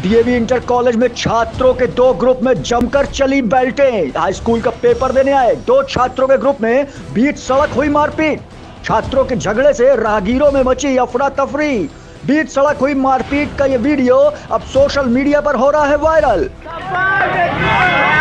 DAV inter college में छात्रों के दो ग्रुप में जमकर चली बेल्टें। हाई स्कूल का पेपर देने आए दो छात्रों के ग्रुप में बीच सड़क हुई मारपीट। छात्रों के झगड़े से राहगीरों में मची अफरा तफरी। बीच सड़क हुई मारपीट का ये वीडियो अब सोशल मीडिया पर हो रहा है वायरल।